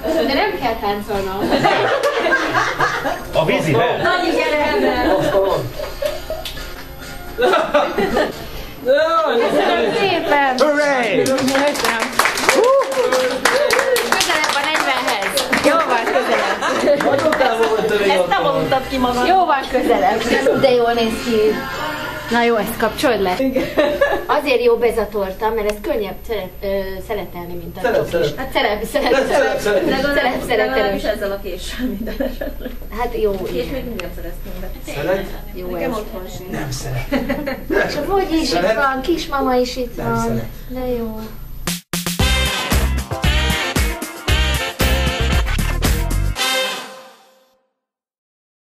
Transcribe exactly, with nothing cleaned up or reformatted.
De nem kell táncolnom. A vízivel? Nagy gyere! Köszönöm szépen! Hurray! Köszönöm! Közelebb a negyvenhez. Jóval közelebb. Nagyon távol volt a Ezt nem aludtad ki magad. Jóval közelebb. De jól néz ki. Na jó, ezt kapcsold le. Azért jobb ez a torta, mert ez könnyebb szerep, ö, szeletelni, mint a Szerep, csokis. szerep. Hát szerep, szerep, Szerep, szerep. szerep, szeretelős. ezzel a késsel minden esetre. Hát jó. És még mindig nem szereztünk be. Szeret? Jó Nekem ez. otthon sincs. Nem szeret. Hogy is itt Szeret? van, kismama is itt Nem van. szeret. De jó.